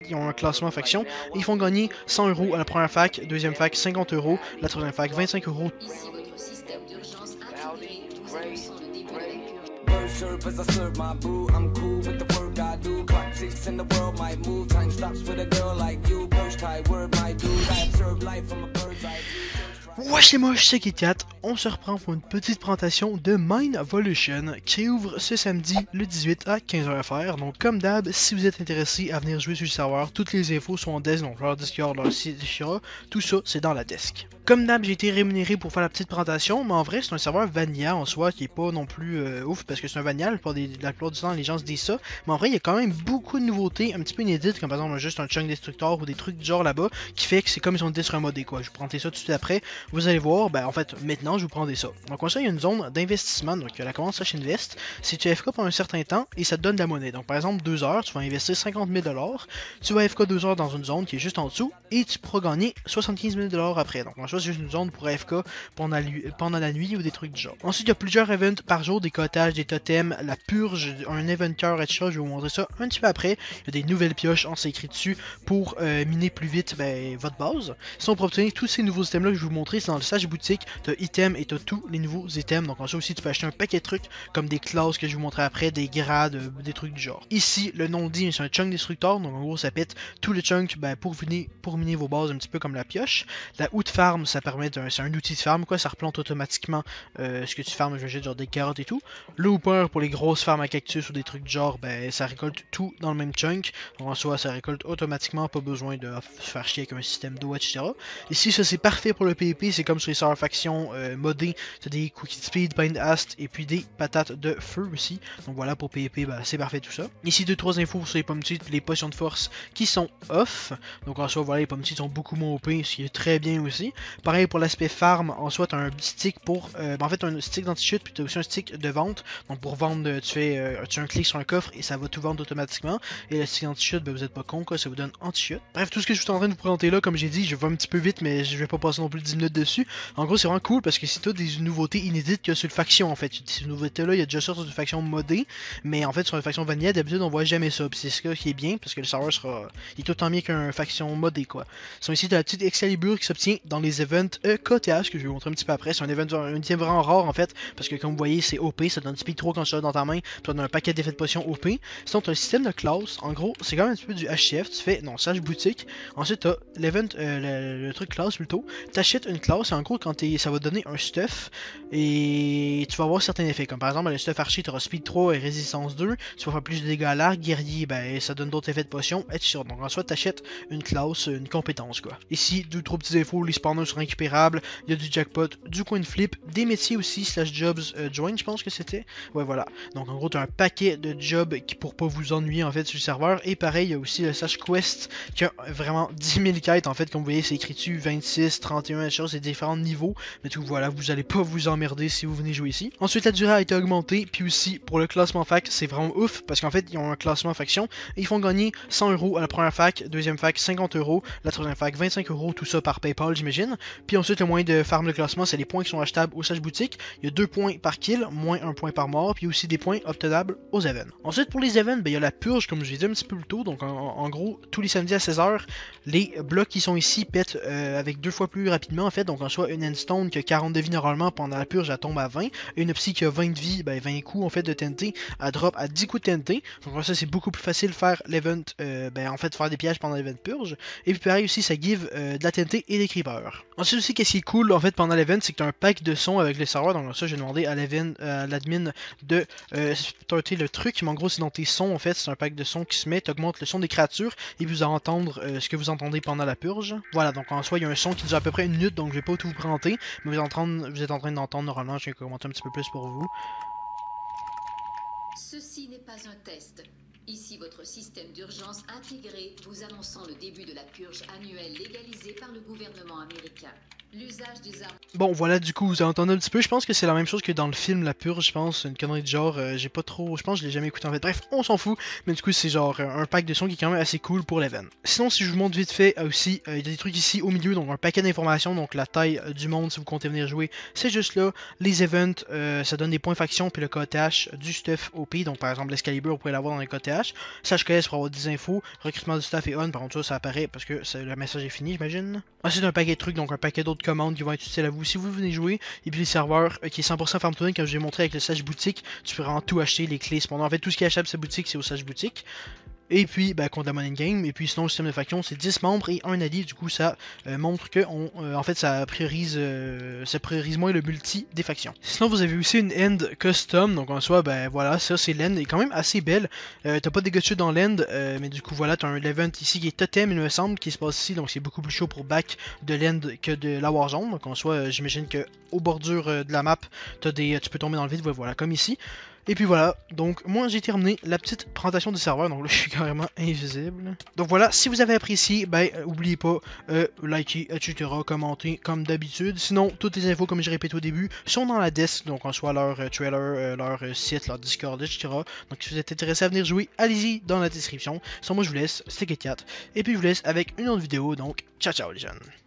ils ont un classement faction. Et ils font gagner 100 € à la première fac, deuxième fac 50 €, la troisième fac 25 €. Ici votre système d'urgence intégré. Nous annonçons le début de la purge. Serve as I serve my brew. I'm cool with the work I do. Clock ticks and the world might move. Time stops with a girl like you. Push tight, word my dude. I observe life from a bird's eye view. Wesh les moches, c'est KitKat, on se reprend pour une petite présentation de Mind Evolution qui ouvre ce samedi le 18 à 15h FR. Donc comme d'hab, si vous êtes intéressé à venir jouer sur le serveur, toutes les infos sont en desk, donc leur Discord, leur site, etc. Tout ça, c'est dans la desk. Comme d'hab, j'ai été rémunéré pour faire la petite présentation, mais en vrai, c'est un serveur vanilla en soi qui est pas non plus ouf parce que c'est un vanilla, la plupart du temps les gens se disent ça. Mais en vrai, il y a quand même beaucoup de nouveautés, un petit peu inédites, comme par exemple juste un chunk destructor ou des trucs du genre là-bas, qui fait que c'est comme si on était sur un modé quoi. Je vais prendre ça tout de suite après. Vous allez voir, ben en fait, maintenant je vous prendrai ça. Donc en ça, il y a une zone d'investissement, donc il y a la commande slash invest. Si tu AFK pendant un certain temps et ça te donne de la monnaie. Donc par exemple, 2 heures, tu vas investir 50 000 $. Tu vas AFK 2 heures dans une zone qui est juste en dessous et tu pourras gagner 75 000 $ après. Donc en ça, c'est juste une zone pour AFK pendant la nuit ou des trucs du genre. Ensuite, il y a plusieurs events par jour, des cottages, des totems, la purge, un event cœur, etc. Je vais vous montrer ça un petit peu après. Il y a des nouvelles pioches, on s'est écrit dessus pour miner plus vite votre base. Sinon, pour obtenir tous ces nouveaux items là que je vais vous montrer, c'est dans le stage boutique, tu as items et tu as tous les nouveaux items. Donc en ça aussi, tu peux acheter un paquet de trucs comme des classes que je vais vous montrer après, des grades, des trucs du genre. Ici, le nom dit, c'est un chunk destructor, donc en gros, ça pète tout le chunk pour miner vos bases un petit peu comme la pioche. La hout farm, ça permet c'est un outil de farm, quoi, ça replante automatiquement ce que tu farmes, je jette genre des carottes et tout. Le hooper pour les grosses farms à cactus ou des trucs du genre, ça récolte tout dans le même chunk. Donc en soi, ça récolte automatiquement, pas besoin de se faire chier avec un système d'eau, etc. Ici, ça c'est parfait pour le PvP, c'est comme sur les serveurs factions modés, t'as des cookies de speed, bind ast et puis des patates de feu aussi. Donc voilà, pour PvP, c'est parfait tout ça. Ici, 2-3 infos sur les pommes et les potions de force qui sont off. Donc en soi, voilà, les pommes sont beaucoup moins OP, ce qui est très bien aussi. Pareil pour l'aspect farm, en soi, t'as un stick pour. En fait, un stick d'anti-chute, puis t'as aussi un stick de vente. Donc pour vendre, tu as un clic sur un coffre et ça va tout vendre automatiquement. Et le stick d'anti-chute, vous êtes pas con, quoi, ça vous donne anti-chute. Bref, tout ce que je suis en train de vous présenter là, comme j'ai dit, je vais un petit peu vite, mais je vais pas passer non plus 10 minutes dessus. En gros, c'est vraiment cool parce que c'est tout des nouveautés inédites qu'il y a sur le faction, en fait. Ces nouveautés-là, il y a déjà ça sur une faction modée, mais en fait, sur une faction vanilla, d'habitude, on voit jamais ça. Puis c'est ce qui est bien parce que le serveur il est tout autant mieux qu'une faction modée, quoi. Sinon, ici, t'as la petite Excalibur qui s'obtient dans les events KTH que je vais vous montrer un petit peu après. C'est un item vraiment rare en fait, parce que comme vous voyez, c'est OP, ça donne speed 3 quand tu l'as dans ta main, puis on a un paquet d'effets de potions OP. Sinon, tu as un système de classe, en gros, c'est quand même un petit peu du HCF, tu fais, non, slash boutique. Ensuite, tu as l'event, le truc classe plutôt. Tu achètes une classe, et en gros, ça va te donner un stuff, et tu vas avoir certains effets, comme par exemple, le stuff archer, tu auras speed 3 et résistance 2, tu vas faire plus de dégâts à l'arc, guerrier, ça donne d'autres effets de potions, etc. Donc, en soi, tu achètes une classe, une compétence, quoi. Ici, 2-3 petits infos, les spawners sont récupérables, il y a du jackpot, du coin flip, des métiers aussi, slash jobs join, je pense que c'était. Ouais, voilà. Donc, en gros, tu as un paquet de jobs pour pas vous ennuyer, en fait, sur le serveur. Et pareil, il y a aussi le slash quest qui a vraiment 10 000 quêtes, en fait, comme vous voyez, c'est écrit dessus 26, 31, etc. C'est différents niveaux. Mais tout, voilà, vous allez pas vous emmerder si vous venez jouer ici. Ensuite, la durée a été augmentée, puis aussi, pour le classement fac, c'est vraiment ouf, parce qu'en fait, ils ont un classement faction, et ils font gagner 100 € à la première fac, deuxième fac 50 €, la troisième fac 25 €, tout ça par PayPal, j'imagine. Puis ensuite, le moyen de farm le classement, c'est les points qui sont achetables au slash boutique. Il y a 2 points par kill, moins 1 point par mort, puis aussi des points obtenables aux events. Ensuite, pour les events, il y a la purge, comme je l'ai dit un petit peu plus tôt. Donc, en gros, tous les samedis à 16h, les blocs qui sont ici pètent avec 2 fois plus rapidement, en fait. Donc, en soit, une endstone qui a 40 de vie normalement, pendant la purge, elle tombe à 20. Et une psy qui a 20 de vie, 20 coups, en fait, de TNT, elle drop à 10 coups de TNT. Donc, ça, c'est beaucoup plus facile de faire l'event, en fait, faire des pièges pendant l'event purge. Et puis, pareil aussi, ça give de la TNT et des creepers. Ensuite aussi, qu'est-ce qui est cool en fait pendant l'event, c'est que tu as un pack de son avec le serveur. Donc ça, j'ai demandé à l'admin de starter le truc. Mais en gros, c'est dans tes sons en fait, c'est un pack de son qui se met, tu augmentes le son des créatures et vous allez entendre ce que vous entendez pendant la purge. Voilà, donc en soi, il y a un son qui dure à peu près 1 minute, donc je vais pas tout vous présenter, mais vous êtes en train d'entendre normalement. Je vais commenter un petit peu plus pour vous. Ceci n'est pas un test. Ici votre système d'urgence intégré, vous annonçant le début de la purge annuelle légalisée par le gouvernement américain. L'usage des armes. Bon, voilà, du coup, vous entendez un petit peu. Je pense que c'est la même chose que dans le film La Purge, je pense. Une connerie de genre, j'ai pas trop. Je pense que je l'ai jamais écouté en fait. Bref, on s'en fout. Mais du coup, c'est genre un pack de son qui est quand même assez cool pour l'event. Sinon, si je vous montre vite fait aussi, il y a des trucs ici au milieu. Donc, un paquet d'informations. Donc, la taille du monde, si vous comptez venir jouer, c'est juste là. Les events, ça donne des points faction. Puis le code TH du stuff OP. Donc, par exemple, l'Excalibur, vous pouvez l'avoir dans le code TH. SHKS pour avoir des infos. Recrutement du staff et on. Par contre, ça apparaît parce que le message est fini, j'imagine. Ensuite, un paquet de trucs. Donc, un paquet d'autres commandes qui vont être utiles à vous si vous venez jouer. Et puis les serveurs qui est 100% farm to win, comme je l'ai montré avec le sage boutique, tu peux vraiment tout acheter, les clés cependant. En fait, tout ce qui est achetable sa boutique, c'est au sage boutique. Et puis, ben, contre la money game. Et puis, sinon, le système de faction, c'est 10 membres et un allié. Du coup, ça montre que, en fait, ça priorise moins le multi des factions. Sinon, vous avez aussi une end custom. Donc, en soi, ben voilà, ça, c'est l'end. Elle est quand même assez belle. T'as pas de dégâts de chute dans l'end. Mais du coup, voilà, t'as un event ici qui est totem, il me semble, qui se passe ici. Donc, c'est beaucoup plus chaud pour back de l'end que de la Warzone. Donc, en soi, j'imagine que aux bordures de la map, tu peux tomber dans le vide. Voilà, comme ici. Et puis voilà, donc moi j'ai terminé la petite présentation du serveur, donc là je suis carrément invisible. Donc voilà, si vous avez apprécié, ben oubliez pas, liker, etc., commenter comme d'habitude. Sinon, toutes les infos, comme je répète au début, sont dans la desk, donc en soit leur trailer, leur site, leur Discord, etc. Donc si vous êtes intéressé à venir jouer, allez-y dans la description. Sinon moi je vous laisse, c'était GetCat, et puis je vous laisse avec une autre vidéo, donc ciao ciao les jeunes.